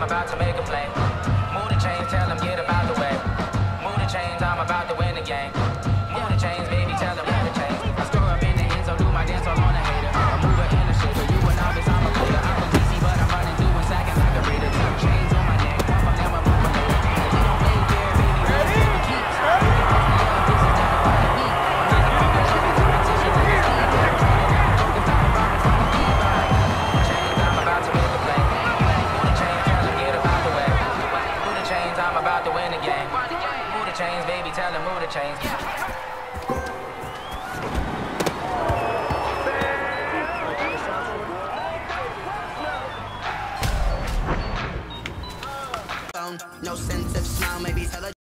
about to make a play. Move the chains, tell them get about the way. Move the chains, I'm about to win the game. Move the chains, baby, tell them move the chains. I store up in the end, so do my dance all on a hater. I'm moving in the shit, but you an novice, I'm a player. I'm from DC, but I'm running through and sacking like a raider. Two chains on my neck, one from them, I'm moving later. And we don't play fair, baby, we don't take keeps. I'm about to win the game. Move the chains, baby, tell them move the chains. No sense of smile, maybe tell her